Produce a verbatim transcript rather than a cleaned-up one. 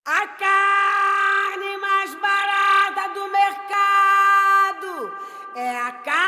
A carne mais barata do mercado é a carne